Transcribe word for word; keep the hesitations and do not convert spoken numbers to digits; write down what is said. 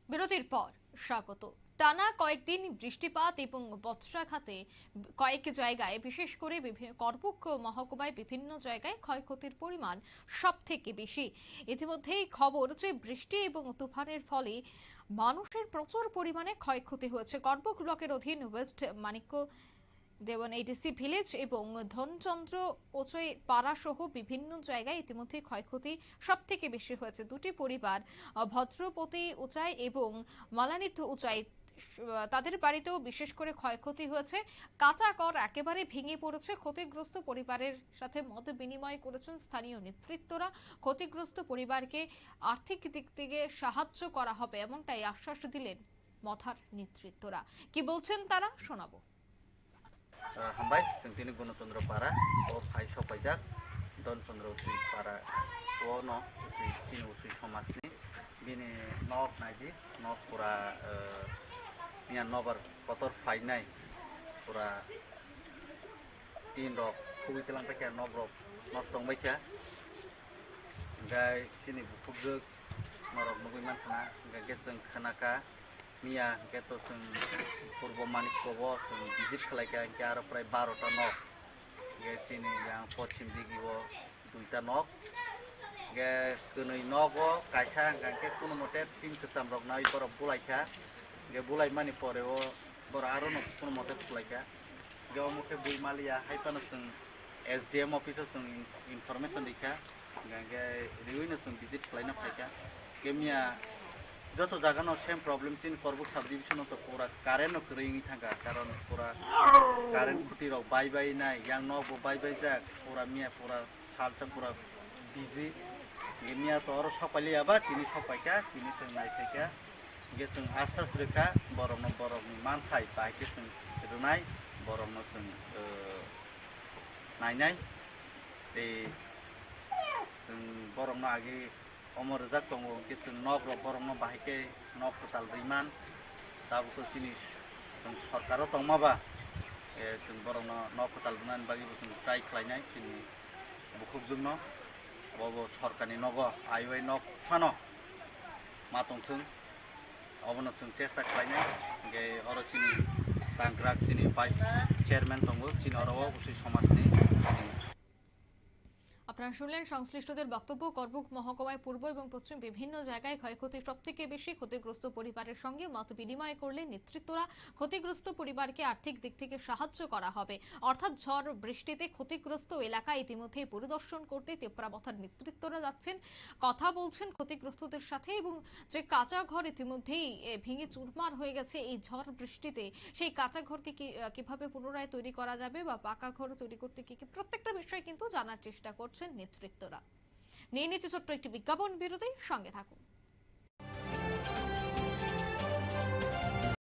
বিরতির পর স্বাগত। টানা কয়েকদিন বৃষ্টিপাত এবং বজ্রাঘাতে কয়েক জায়গায় বিশেষ করে করবুক মহকুমায় বিভিন্ন জায়গায় ক্ষয়ক্ষতির পরিমাণ সব থেকে বেশি। ইতিমধ্যেই খবর যে বৃষ্টি এবং তুফানের ফলে মানুষের প্রচুর পরিমাণে ক্ষয়ক্ষতি হয়েছে। করবুক ব্লকের অধীন west Manikya Dewan ADC village এবং ধনচন্দ্র ওচই পাড়া সহ বিভিন্ন জায়গায় ইতিমধ্যে ক্ষয়ক্ষতি সব থেকে বেশি হয়েছে। দুটি পরিবার ভদ্রপতি উচাই এবং মালানিত উচাই তাদের বাড়িতেও বিশেষ করে ক্ষয়ক্ষতি হয়েছে। কাঁচা ঘর একেবারে ভেঙে পড়েছে। ক্ষতিগ্রস্ত পরিবারের সাথে মত বিনিময় করেছেন স্থানীয় নেতৃত্বরা। ক্ষতিগ্রস্ত পরিবারকে আর্থিক দিক থেকে সাহায্য করা হবে এমনটাই আশ্বাস দিলেন মথার নেতৃত্বরা। কি বলছেন তারা শোনাবো। हामबाय जों दिनै गणचन्द्र पारा ओ फाइ सफायजाक धनचन्द्र उसुइ पारा ओ न उसुइ चिन उसुइ समाजनि बिनि नक नायदि नक पुरा मिया नबर पतर फाइनाय पुरा तीन रक खुबि तेलांबायखा नक रक नस्तंबायखा गाय चिनि बुफुगजोग नरक नुगै मानखना गाय जों खोनाका मिया गेतो जों पूर्व मानिकबो जों विजिट खालायखा इनके आरो प्राय बार'टा नक गे चिनि यां पश्चिम दिगिबो दुइटा नक गे कोनै नगो कायसा गांके कुनु मते तीन कोसाम रक नाय बरफ बुलायखा गे बुलाय मानि परेओ बर आरो न कुनु मते बुलायखा गे मते बुइमालिया हायपानो जों एसडीएम अफिस जों इनफरमेशन दिखा गांके रिउइनो जों विजिट खालायना फायखा गे मिया যত জায়গানো সেম প্রবলেম চিন করবুক সাব ডিভিশন তো পুরা কারেন্ট করেই থাকা কারণ পুরা কারেন্ট খুঁটি রক বাই বাই নাই ইয়াং নব বাই বাই যাক পুরা মিয়া পুরা সালটা পুরা বিজি মিয়া তো আর সকালে আবার তিনি সপাইকা তিনি जों নাইথাইকা গে जों আশ্বাস রেখা বরম বরম মানথাই বাইকে जों রুনাই বরম जों নাইনাই এই जों বরম আগে अमर रजाक दङ के जों नक रक बरम बाहायके नक टोटाल रिमान दाबुखौ जिनिस जों सरकाराव दंमाबा जों बरम नक टोटाल रिमान बागिबो जों ट्राइ खालायनाय जोंनि बुखुबजोंनो अबावबो सरकारनि नग आइवाइ नक फानो मा दंथों अबनो जों चेष्टा खालायनाय गे अर जोंनि दांग्राक जोंनि भाइस चेयारमेन दङ जोंनि अराव उसुइ समाजनि আপনারা শুনলেন সংশ্লিষ্টদের বক্তব্য। করবুক মহকুমায় পূর্ব এবং পশ্চিম বিভিন্ন জায়গায় ক্ষয়ক্ষতি সব থেকে বেশি। ক্ষতিগ্রস্ত পরিবারের সঙ্গে মত বিনিময় করলেন নেতৃত্বরা। ক্ষতিগ্রস্ত পরিবারকে আর্থিক দিক থেকে সাহায্য করা হবে। অর্থাৎ ঝড় বৃষ্টিতে ক্ষতিগ্রস্ত এলাকায় ইতিমধ্যে পরিদর্শন করতে তেপরা মথার নেতৃত্বরা যাচ্ছেন, কথা বলছেন ক্ষতিগ্রস্তদের সাথে এবং যে কাঁচা ঘর ইতিমধ্যেই ভেঙে চুরমার হয়ে গেছে এই ঝড় বৃষ্টিতে, সেই কাঁচা ঘরকে কিভাবে পুনরায় তৈরি করা যাবে বা পাকা ঘর তৈরি করতে কি কি প্রত্যেকটা বিষয় কিন্তু জানার চেষ্টা করছেন নেতৃত্বরা। নিয়ে নিচ্ছে ছোট্ট একটি বিজ্ঞাপন বিরতি, সঙ্গে থাকুন।